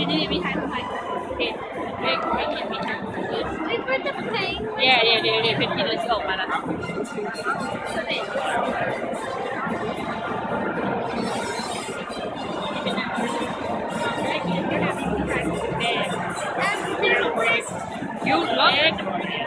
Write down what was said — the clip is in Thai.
นี่มีไทยทำไมเด็กเด็กไม่เห็นมีไทยไม่ก็จะเพลงเดี๋ยวเพลงที่เราจะออกมาแล้วYou look